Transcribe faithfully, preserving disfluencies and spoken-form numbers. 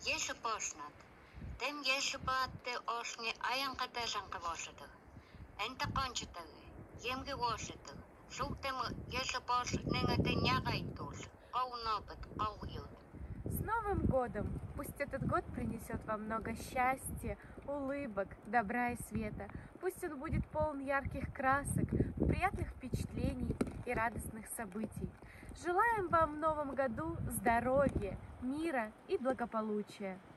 Еші бошнат. Тем еші баатты ошны аян каташан кавошыдыр. Энtä кончытыр. Емге вошыдыр. Шуктем еші бошныңа тыняғайтуш. Қаунопыт, қауют. С Новым годом! Пусть этот год принесет вам много счастья, улыбок, добра и света. Пусть он будет полон ярких красок, приятных впечатлений и радостных событий. Желаем вам в Новом году здоровья, мира и благополучия.